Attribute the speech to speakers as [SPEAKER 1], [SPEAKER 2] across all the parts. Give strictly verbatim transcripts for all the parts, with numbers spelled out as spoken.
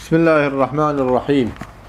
[SPEAKER 1] بسم الله الرحمن الرحيم.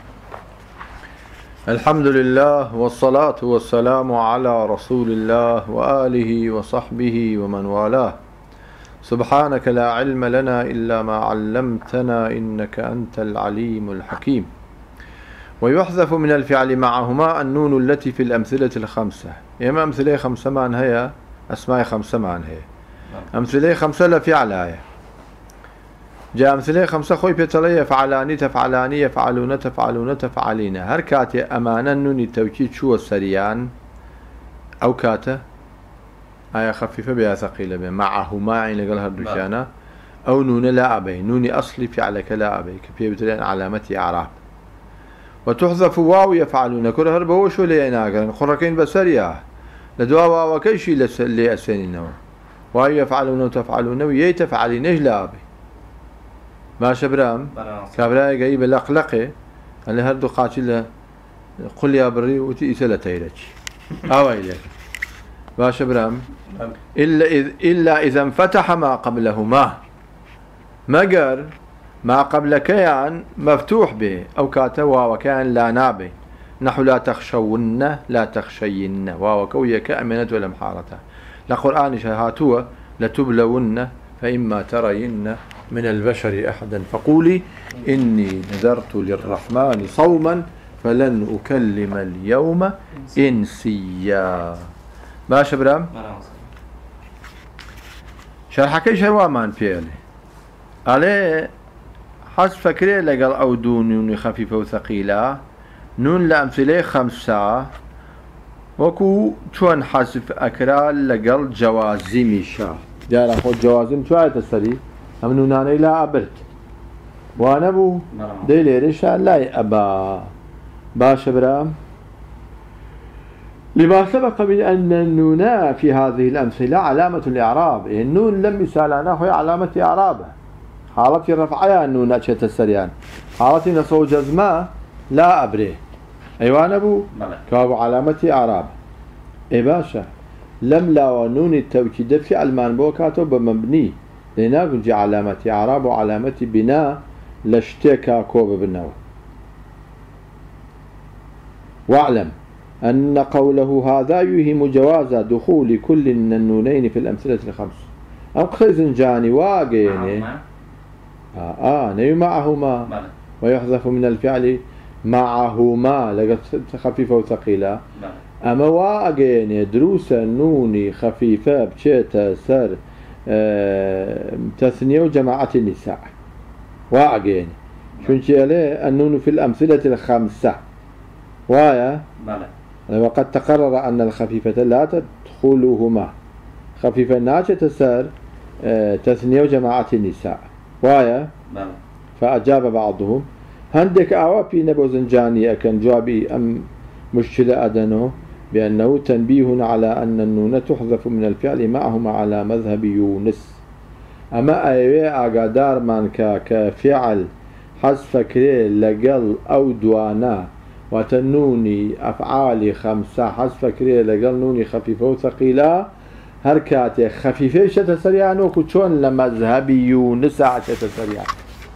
[SPEAKER 1] الحمد لله والصلاة والسلام على رسول الله وآله وصحبه ومن والاه. سبحانك لا علم لنا إلا ما علمتنا إنك أنت العليم الحكيم. ويحذف من الفعل معهما النون التي في الأمثلة الخمسة. إما أمثلة خمسة مان هي أسماء خمسة مان هي أمثلة خمسة لفعل هي جاء أمثلة خمسة خوي بيتلي يفعلاني تفعلاني يفعلون تفعلون تفعلين. هر كاتي أمانا نون التوكيد شو السريان أو كاته آية خفيفة بها ثقيلة بها معهما عين قال هردوشانا أو نون لا أبي نون أصلي فعلك لا أبي كبير بتلين علامتي أعراب. وتحذف واو يفعلون كل هربا وشو ليناقرن خركين بسريا لدوا واو كيشي لأسنينه واو يفعلون وتفعلون ويتفعلين لا أبي ما شبرام كابراي جايب لقلقه اللي هردو قاتل قل يا بري وتي سلتيلك اويلك ما شبرام الا اذ الا اذا انفتح ما قبلهما مجر ما قبل كيان مفتوح به او كاتوا وكان لا نابه نحو لا تخشون لا تخشين واو كويه كامنه ولا محارته لقران شهاتوا لتبلون فإما ترين من البشر أحدا فقولي إني نذرت للرحمن صوما فلن أكلم اليوم إنسيا. باش برام شرحكي شروا مان فيالي عليه حس فكري لقل أو دون خفيفة وثقيلة نون لأمثلة خمسة وكو شون حسف أكرال لقل جوازمي شاه جارا خود جوازم شو آية السري هم نوناني لا أبرت وانا بو دي ليرشا لا أبا باش برام لما سبق من أن النونا في هذه الأمثلة علامة الإعراب. النون لم يسالنا هي علامة إعرابه حالة رفعها النون أشيت السريان حالة نصو جزمة لا أبري أيوان أبو كابو علامة إعراب إي باشا لم لا ونون التوكيد في علمان بوكاتو بمبني لناقل جي علامة إعراب وعلامة بناء لاشتكا كوب بالنو. واعلم أن قوله هذا يهم جواز دخول كل من النونين في الأمثلة الخمس. أم خزنجاني واقيني آه آه نيو معهما ويحذف من الفعل معهما لقد خفيفة وثقيلة أما واقعين دروسا نوني خفيفة بشيتا سر اه تثنية وجماعة النساء واقعين شنشي عليه النون في الأمثلة الخمسة وايا وقد تقرر أن الخفيفة لا تدخلهما خفيفة ناشة سر اه تثنية وجماعة النساء وايا فأجاب بعضهم هندك أوابي نبو زنجاني أكن جوابي أم مشكلة أدنو بأنه تنبيه على أن النون تحذف من الفعل معهما على مذهب يونس. أما أيوة أقدار من كفعل حذف كري لقل أو دوانا وتنوني أفعال خمسة حذف كري لقل نوني خفيفة وثقيلة هركات خفيفة شتى سريعا وكتشون لمذهب يونس شتى سريعا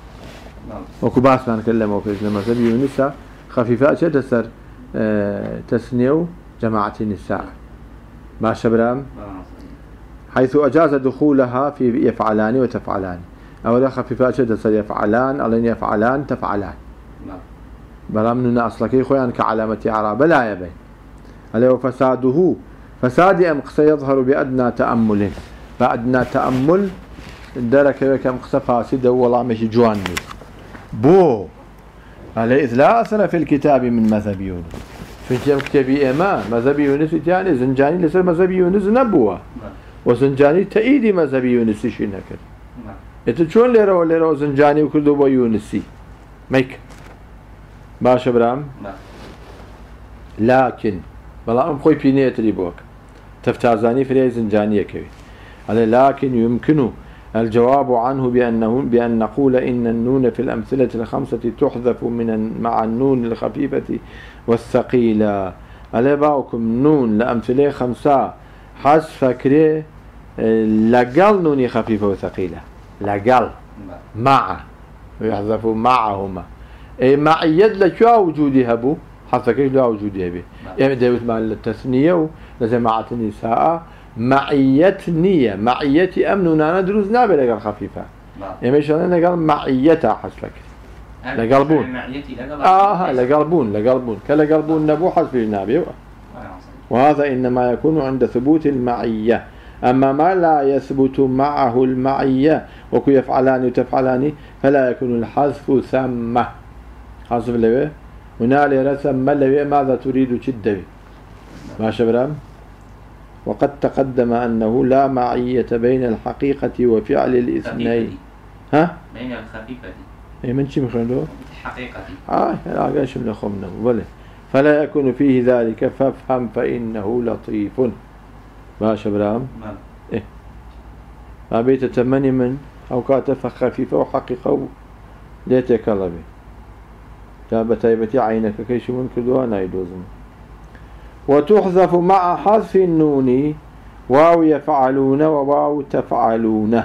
[SPEAKER 1] وكو باس ما نكلمه في لمذهب يونس خفيفة شتى سر اه تثنية جماعة النساء ما شبرام حيث أجاز دخولها في يفعلان وتفعلان أولا خفيفة شدة يفعلان ألين يفعلان تفعلان بلامننا أصلكي خويا كعلامة إعراب لا يبين عليه فساده فساد أمقص يظهر بأدنى تأمل بأدنى تأمل درك كم قص فاسد والله مش جواني بو عليه إذ لا أثر في الكتاب من مذهب يونس فانت كتابي إما مذهب يونس يعني زنجاني لسر مذهب يونس نبوه وزنجاني تأيدي مذهب يونسي شي نكر إنت شون ليرا وليرا زنجاني وكردو بو يونسي ميك باشا برام لكن بلا أم خوي بيني تريبوك تفتازاني فري زنجاني كوي على لكن يمكن الجواب عنه بأنه بأن نقول إن النون في الأمثلة الخمسة تحذف من مع النون الخفيفة والثقيلة. على باوكم نون لأمثلة خمسة حذف فكري لقل نوني خفيفة وثقيلة لقل مع ويحذف معهما أي معية لكوا وجودها بو حذفك لا وجودها به يعني دوت مع التثنية لجماعة النساء معية نية معية أمننا ندرس نابل لقال خفيفة يعني مش أنا قال معيتها حذفك لقلبون آه لقلبون لقلبون كلا قلبون نبو حذف النابي وهذا إنما يكون عند ثبوت المعية أما ما لا يثبت معه المعية وكو يفعلان وتفعلان فلا يكون الحذف ثم حذف اللي هنا رسم اللي ماذا تريد شدة ما شبرام وقد تقدم أنه لا معية بين الحقيقة وفعل الاثنين ها
[SPEAKER 2] بين الخفيفة
[SPEAKER 1] اي من شي مخرجه
[SPEAKER 2] حقيقة
[SPEAKER 1] اه لا قاش من خمنا ولا فلا يكون فيه ذلك فافهم فإنه لطيف ما شبرام
[SPEAKER 2] نعم
[SPEAKER 1] إيه ما بيت تمني من أو كاتف خفيفة وحقيقة ليتك الله به جاب تايبتي عينك كيش من كدوانا يدوزن وتحذف مع حذف النون واو يفعلون وواو تفعلون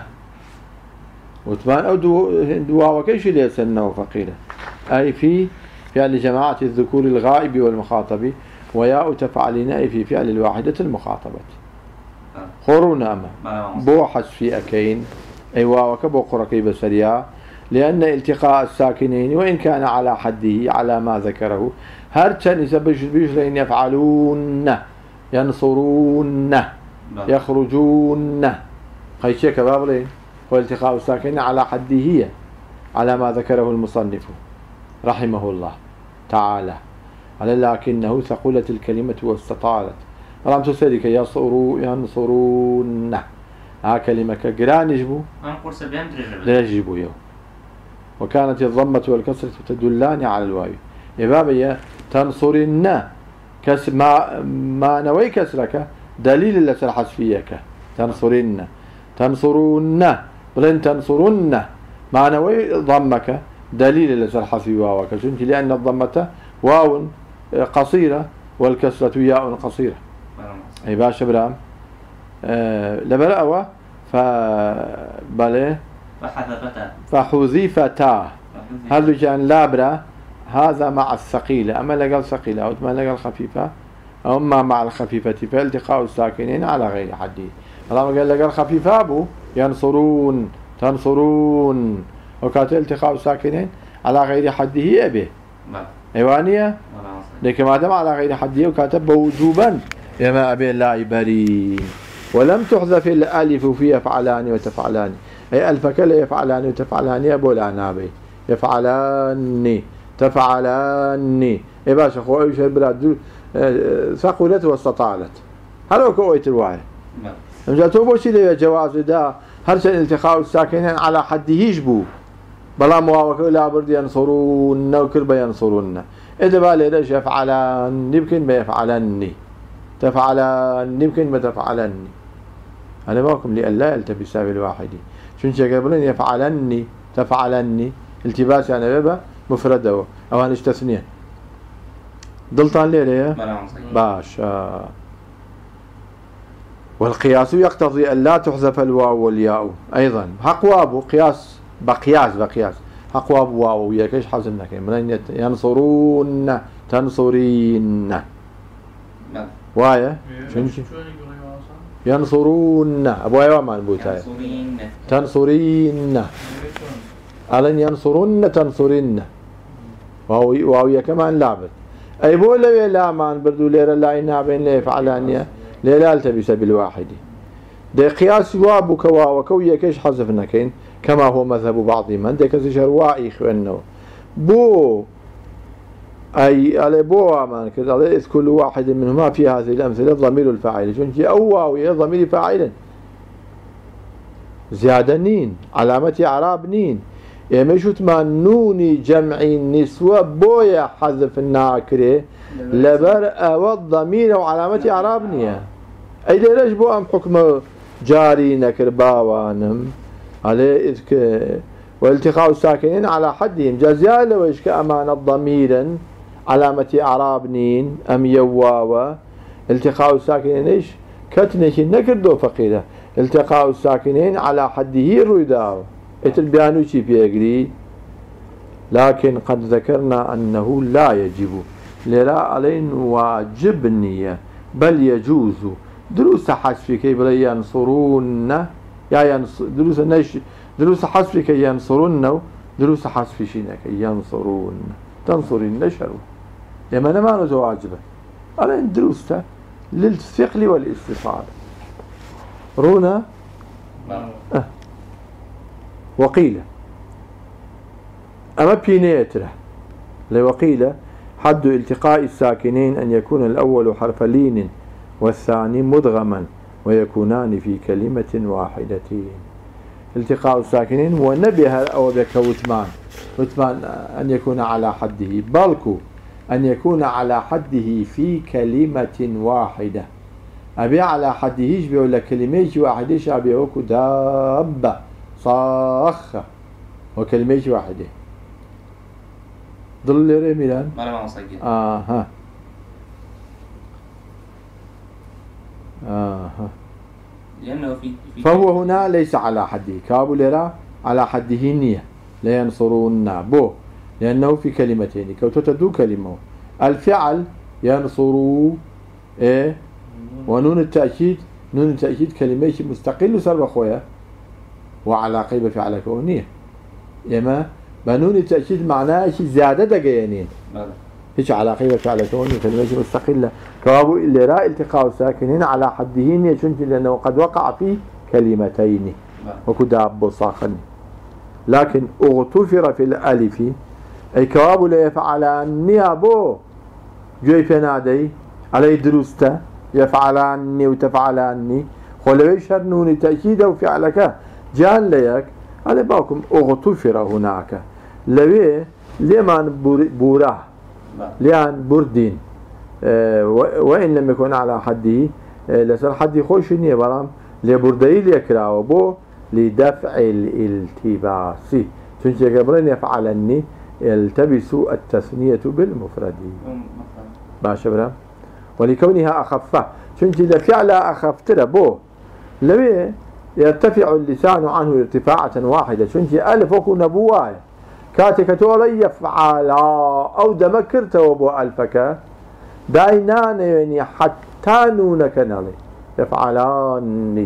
[SPEAKER 1] وتبان أو دواو كيش ليسنه فقيلة أي في فعل جماعة الذكور الغائب والمخاطب وياء تفعلين أي في فعل الواحدة المخاطبة خورون أما بو حذف أكين أي واو كبو قرقي بسريا لأن التقاء الساكنين وإن كان على حده على ما ذكره هرتن يسبش بيشرين يفعلون ينصرون يخرجون خيشي كبابلين والتقاء الساكنين على حده هي على ما ذكره المصنف رحمه الله تعالى على لكنه ثقلت الكلمة واستطالت رام تسألك يصروا ينصرون ها كلمة كجران يجبو يجبو يو وكانت الضمة والكسرة تدلان على الواو يبابا تنصرن كس ما ما نوي كسرك دليل لسر حذفيك تنصرن تنصرون بلن تنصرن ما نوي ضمك دليل لسر حذف واوك لأن الضمة واو قصيرة والكسرة ياء قصيرة أي باش برام أه لبرأوا فبله فحذفتا هل كان لابرا هذا مع الثقيلة أما لقى ثقيلة أو ما لقى الخفيفة أو ما مع الخفيفة فالتقاء الساكنين على غير حده لما قال لقى الخفيفة أبو ينصرون تنصرون وكانت التقاء الساكنين على غير حده أبيه إيوانية لكن ما دام على غير حده وكاتب وجوبا يما أبي لا يبري ولم تحذف الألف في يفعلان وتفعلان أي ألف كلا يفعلان وتفعلان أبو لا نابي يفعلان تفعلان إيه باش أخوة أيش البلاد ثقلت واستطالت هل هو كويت الواحد نعم جاتوا بوشي لي جواز دا هرشا التقاء الساكنين على حده يجبو بلا مواوك لا برد ينصرون وكل بينصرون إذا بالي ليش يفعلان يمكن بيفعلني تفعلان يمكن ما تفعلني أنا باكم لأن لا يلتبس بالواحد شنو قبلين يفعلني تفعلني التباس يعني بابا مفردة أو هنستثنيه ضلطان ليه باش آه. والقياس يقتضي أن لا تحذف الواو والياء أيضا حق وابو قياس بقياس بقياس حق وابو واو وياك ايش حزنك من ينصرون تنصرين وايا شنو ينصرون ابو ايوا ما نبوتها تنصرين ألن ينصرن تنصرن واو واو كمان لعبت أي بولا لا مان بردو ليرا لا ينابين لا يفعلانيا لا التبس بالواحد ده قياس وابك واو كويا كيش حذفنا كين كما هو مذهب بعض من ده كذا شروائي إخوانه بو أي على بو مان كذا على كل واحد منهما في هذه الأمثلة ضمير الفاعل شنو أو واو ضمير فاعل زيادة نين علامة إعراب نين يعني شوت ما نوني جمع النسوة بويا حذف الناكرة لبر أو الضمير وعلامة إعراب نية أي ليش بو أم حكم جاري نكر باوانم على إذك والتقاء الساكنين على حدهم جزاء لو إيش كأمان الضميرا علامة إعراب نين أم يواوا التقاء الساكنين إيش كتنش نكر دو فقيدة التقاء الساكنين على حده الرداو اتل بيانو شي بيقري لكن قد ذكرنا أنه لا يجب لرا علين واجب نية بل يجوز دروس حذف كي بلا ينصرون يا ينص دروس نيش دروس حذف كي ينصرون دروس حذف شينك ينصرون تنصر النشر لما ما نزو واجبه علين دروس للثقل والاستفعال رونا أه. وقيل أما بينيتره لوقيل حد التقاء الساكنين أن يكون الأول حرف لين والثاني مدغما ويكونان في كلمة واحدة. التقاء الساكنين ونبه أو بك وثمان وثمان أن يكون على حده بلكو أن يكون على حده في كلمة واحدة. أبي على حده يجبه ولا كلمة واحدة شابه وكو دابة صاخ وكلمة واحدة ضل رميلان
[SPEAKER 2] ما أنا ما أصدق
[SPEAKER 1] آه ها آه ها
[SPEAKER 2] لأنه في, في
[SPEAKER 1] فهو هنا ليس على حده كابو لرا على حده نية لا ينصرون بو لأنه في كلمتين كوتتدو كلمة الفعل ينصروا إيه ونون التأكيد نون التأكيد كلمة مستقل وسر خويا وعلى قيبة فعل كونية إما بنون التأكيد معناه شيء زيادة دقيقين هيش على قيبة فعل كونية كلمة مستقلة كابو اللي راء التقاء ساكنين على حدهن يشنج لأنه قد وقع في كلمتين وكداب صاخن لكن اغتفر في الألف أي كابو لا يفعلان نيابو جوي فنادي على دروسته يفعلاني وتفعلاني خلوي شر نون تأكيد وفعلك جان ليك على باكم اغتفر هناك لوي لمن بوراه لأن بردين اه وإن لم يكن على حده اه لسر حدي خوش نية برام لبردي ليكراو بو لدفع الالتباس تنشي قبرين يفعلني يلتبس التثنية بالمفرد باشا برام ولكونها أخفة تنشي لفعل أخفتر بو لوي يرتفع اللسان عنه ارتفاعة واحدة تنشي ألف وكو نبواه كاتك تولي يفعل أو دمكرت وبو ألفك داينان يعني حتى نونك نالي يفعلاني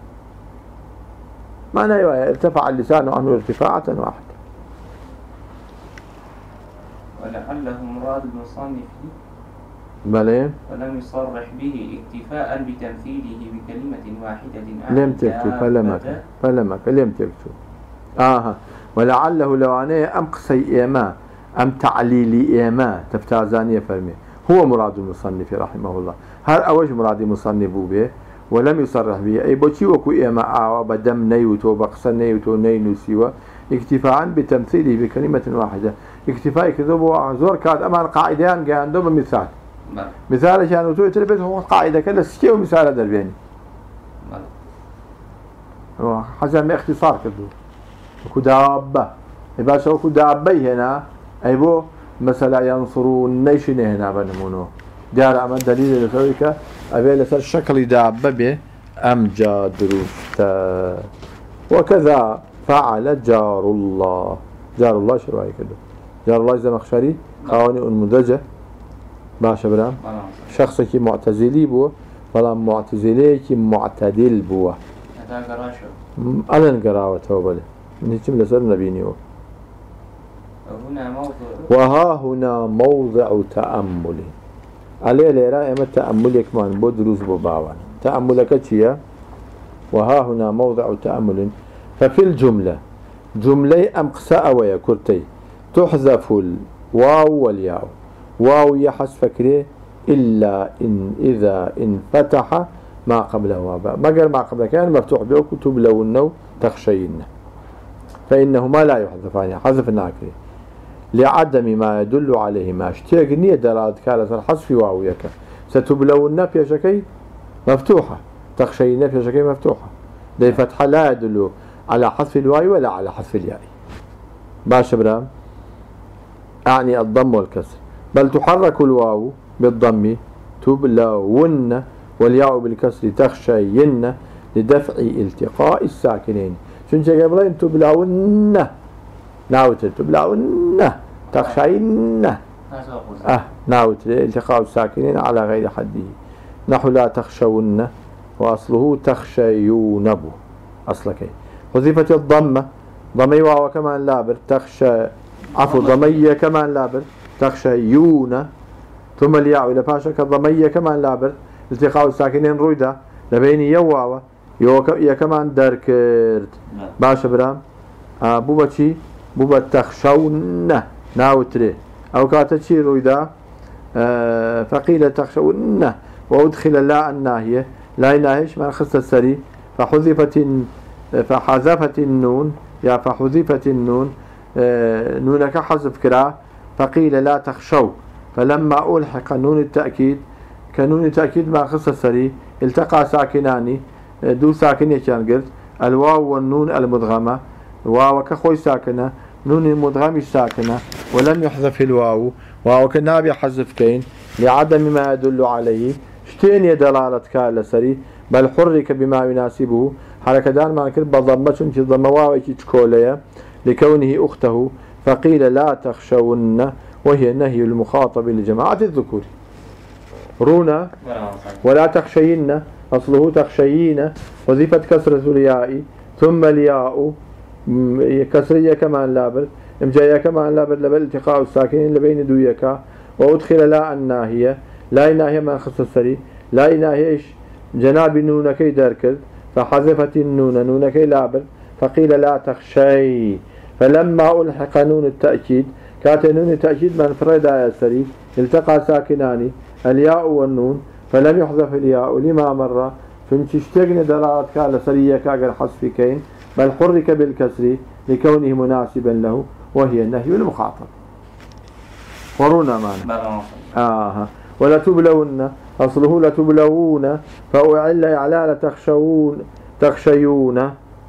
[SPEAKER 1] معنى ارتفع اللسان عنه ارتفاعة واحدة.
[SPEAKER 2] ولعله مراد المصنف
[SPEAKER 1] بلى
[SPEAKER 2] ولم يصرح به اكتفاء بتمثيله بكلمة واحدة
[SPEAKER 1] لم تكتب فلمك فلمك لم تكتب آه ولعله لو أنا أم قصي إيما أم تعليلي إيما تفتازانية فرمي هو مراد المصنف رحمه الله هل أوج مراد المصنف به ولم يصرح به أي بوشي وكو إيما آوا بدم نيوتو بقصة نيوتو نينو سيوا اكتفاء بتمثيله بكلمة واحدة اكتفاء كذبوا زور كاد أمان قاعدان قاندو بمثال مثال كانوا تو تلبس هو قاعدة كذا سكيو مثال دربيني هو حسب ما اختصار كذو وكو دابة يبقى وكو دابة هنا أي بو مثلا ينصرون نيشن هنا بنمونو دار أما دليل لسويك أبي لسر شكل دابة به أمجا دروستا وكذا فعل جار الله جار الله شو رأيك كده جار الله زمخشري قواني المدرجة باشا برام شخص كي معتزلي بو فلا معتزلي كي معتدل بو
[SPEAKER 2] هذا قراشو
[SPEAKER 1] ألن قراوة توبله من هيك لسر نبينيو
[SPEAKER 2] هنا موضع
[SPEAKER 1] وها هنا موضع تأمل عليه ليرا اما تأمل كمان بو دروس بو باوان تأملك تشيا وها هنا موضع تأمل ففي الجملة جملة أمقساء ويا كرتي تحذف الواو والياء واو يحس فكره إلا إن إذا انفتح ما قبله باء ما قال ما قبله كان مفتوح به كتب لو النو تخشين فإنهما لا يحذفان حذف الناكري لعدم ما يدل عليه ما اشتيق نية دلالة كالة الحذف واو يك ستبلون في شكي مفتوحة تخشين في شكي مفتوحة ده فتحة لا يدل على حذف الواو ولا على حذف الياء باش برام أعني الضم والكسر بل تحرك الواو بالضم تبلون والياء بالكسر تخشين لدفع التقاء الساكنين شنو قبلين تبلون ناوتر تبلون تخشين أه ناوتر التقاء الساكنين على غير حده نحو لا تخشون وأصله تخشيون بو أصلك حذفت الضمة ضمي واو كمان لابر تخشى عفوا ضمية كمان لابر تخشيون ثم الياء إلى باشا كضمية كمان لابر التقاء الساكنين رويدا لبيني يواوا يا كمان داركرت باشا برام آه بوبا شي بوبا تخشون ناوتري أو كاتشي رويدا آه فقيل تخشون وأدخل لا الناهية لا ناهيش ما خص السري فحذفت فحذفت النون يا فحذفت النون آه نونك حذف كرا فقيل لا تخشوا فلما ألحق نون التأكيد كنون التأكيد ما خص السري التقى ساكنان دو ساكن كان قلت الواو والنون المدغمة واو كخوي ساكنة نون المدغم ساكنة ولم يحذف الواو واو كنابي حذف كين لعدم ما يدل عليه شتين دلالة كال سري بل حرك بما يناسبه حركة دان ما كرب ضمة ضم واو تشكوليا لكونه أخته فقيل لا تخشون وهي نهي المخاطب لجماعة الذكور رونا ولا تخشين أصله تخشين وظيفة كسرة الياء ثم الياء كسرية كمان لابر امجايا كمان لابر لبل التقاء الساكنين لبين دويكا وأدخل لا الناهية لا الناهية ما خص السري لا الناهية إيش جناب نونكي داركل فحذفت النون نونكي لابر فقيل لا تخشي فلما ألحق نون التأكيد كانت نون التأكيد من فرد آية السري التقى ساكنان الياء والنون فلم يحذف الياء لما مر فانتشتغن دلالة كال سرية كاغر حذف كين بل حرك بالكسر لكونه مناسبا له وهي النهي المخاطب ورونا معنا آه ولا تبلون أصله لتبلون فأعل إعلال تخشون تخشيون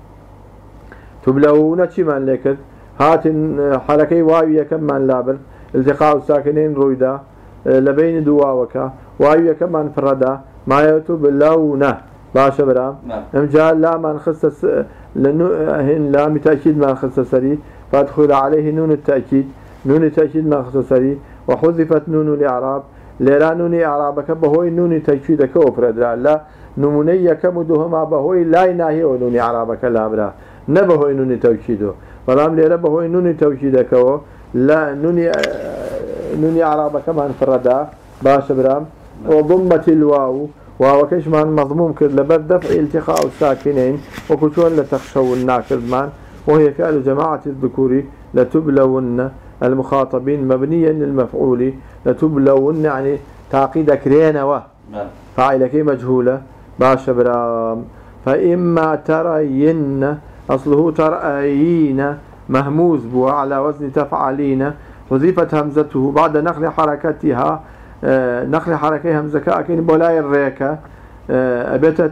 [SPEAKER 1] تبلون شمان لكت هات حركي واوية كمان لابر التقاء الساكنين رويدا لبين دواوكا واوية كمان فردا ما يتبلون باشا برام امجال لا من خصص لأنه هن لا متأكيد من خصص سري فادخل عليه نون التأكيد نون التأكيد من خصص سري وحذفت نون الإعراب ليرا نون إعرابك بهوي نون تأكيدك وفرد لا نمونية كمدهما بهوي لا يناهي ونون إعرابك لا برا نبهوي نون تأكيده فلام ليرا بهوي نون تأكيدك لا نون نون إعرابك من فردا باشا برام وضمت الواو وهو كشمان مضموم كرد لبر دفع التقاء الساكنين وكتون لتخشون ناكردمان وهي فعل جماعة الذكور لتبلون المخاطبين مبنيا للمفعول لتبلون يعني تعقيد كرينة فاعلك مجهولة باشا برام فإما ترين أصله ترأيين مهموز بو على وزن تفعلين حذفت همزته بعد نقل حركتها آه نقل حركة همزة كأكين بولاي الريكة آه أبيت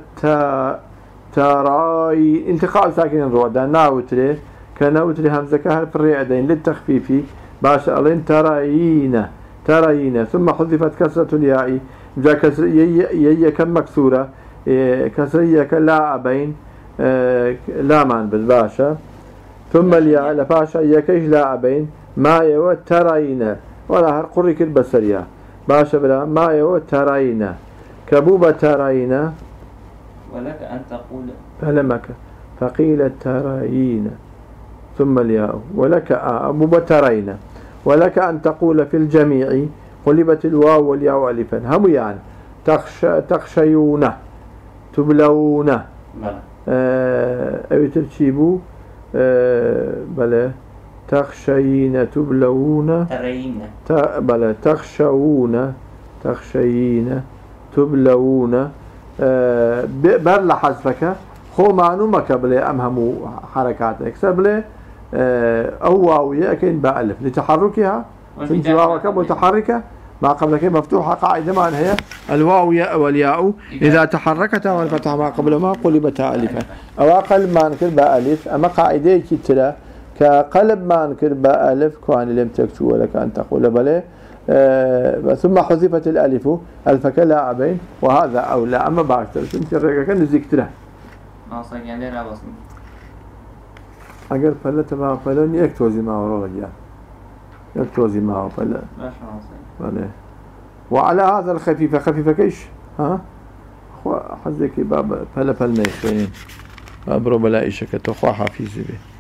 [SPEAKER 1] تراي التقاء ساكن رودا ناوتري كناوتري همزة كهرف الريعدين للتخفيف باش ألين ترايين ترايين ثم حذفت كسرة الياء جاء كسرية يي كم مكسورة آه كسرية كلا أبين آه لا مان بالباشا ثم الياء لباشا يكيش لا أبين ما يو ترايين ولا هرقرك البصرية باشا بلا ما يو تراينا كبوبة تراينا
[SPEAKER 2] ولك أن تقول
[SPEAKER 1] فلمك فقيل تراينا ثم الياء ولك أبوبة تراينا ولك أن تقول في الجميع قلبت الواو والياء ألفا هم يعني تخش تخشيون تبلون آه أو ترتيبوا آه بلا تخشين تبلون
[SPEAKER 2] ترين
[SPEAKER 1] بلى تخشون تخشين تبلون أه برل حذفك خو معلومك بلا أمهم حركاتك سبلا أه أو واوية كين بألف لتحركها سنتي واوك متحركة ما قبلك مفتوحة قاعدة ما هي الواوية والياء إذا تحركت والفتح ما قبل ما قلبتها ألفا أو أقل ما نكر بألف أما قاعدة كتلا كقلب ما انكر بألف كوان لم تكتو ولك أن تقول بلى آه ثم حذفت الألف ألفك لا أبين وهذا أولى أما بعد كنت الرجل كان ذكره
[SPEAKER 2] ما صار يعني لا بصم
[SPEAKER 1] أجر فلا تبع فلا يكتوزي معه رجع يكتوزي معه فلا فلا وعلى هذا الخفيفة خفيفة كيش ها حزك باب فلا فلا يخوين أبرو بلا إيشك تخوى حفيزي به